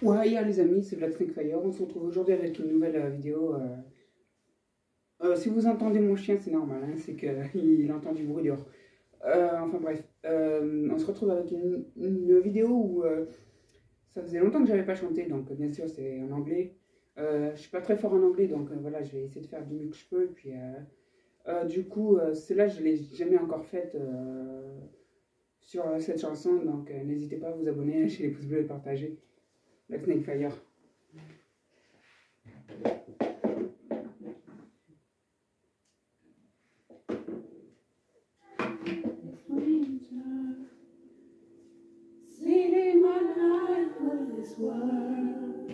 Ouais, les amis, c'est Black Snake Fire. On se retrouve aujourd'hui avec une nouvelle vidéo. Si vous entendez mon chien, c'est normal, hein, c'est qu'il entend du bruit dehors. Enfin bref, on se retrouve avec une vidéo où ça faisait longtemps que j'avais pas chanté, donc bien sûr c'est en anglais. Je suis pas très fort en anglais, donc voilà, je vais essayer de faire du mieux que je peux. Et puis du coup, celle-là, je l'ai jamais encore faite sur cette chanson, donc n'hésitez pas à vous abonner, lâcher les pouces bleus et partager. Black Snake Fire. Leading my life with this world,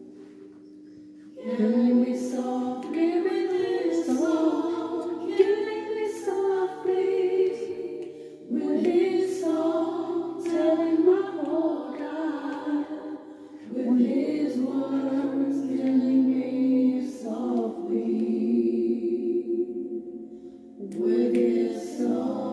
killing me soft, giving this song, killing me softly with his song, telling my whole life with his words, killing me softly with his song.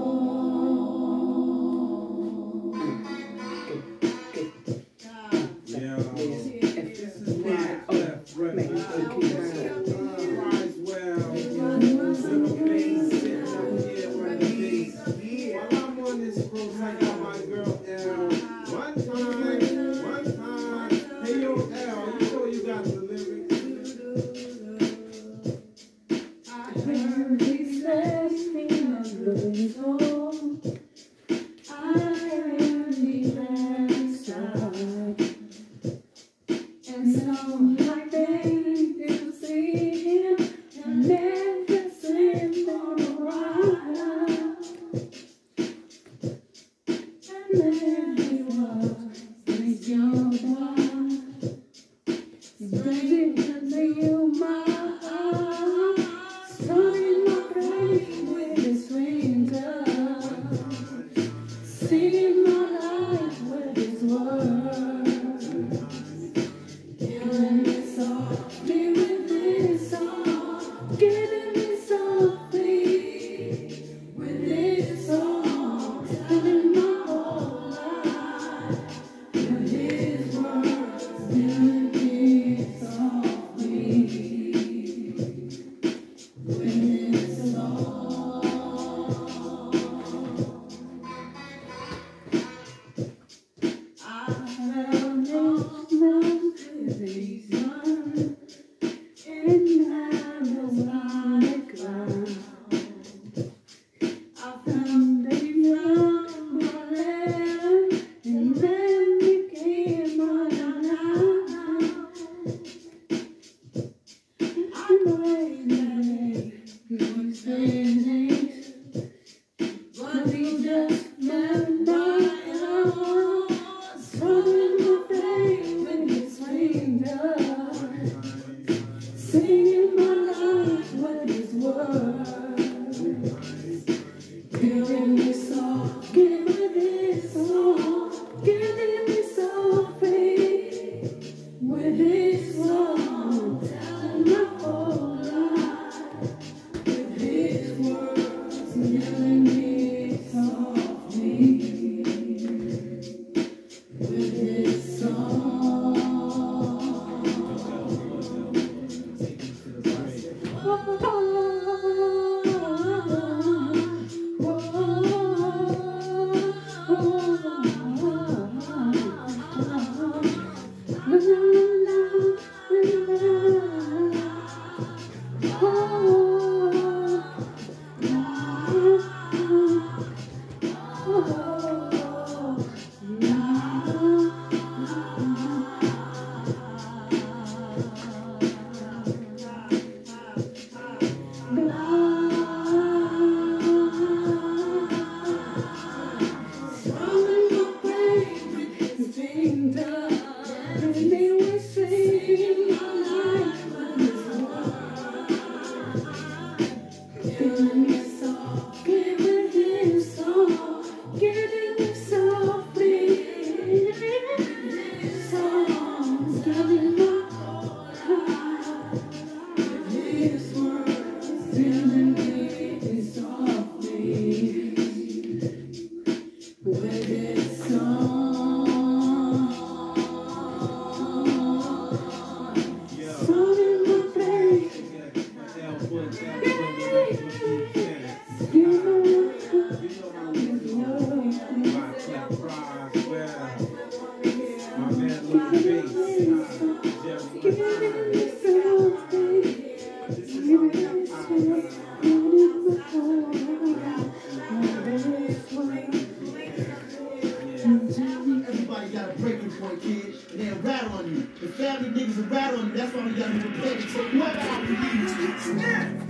With this song. Everybody got a breaking point, kid, and they'll rat on you. The family niggas will rat on you. That's why we got to prepare to take what out of you.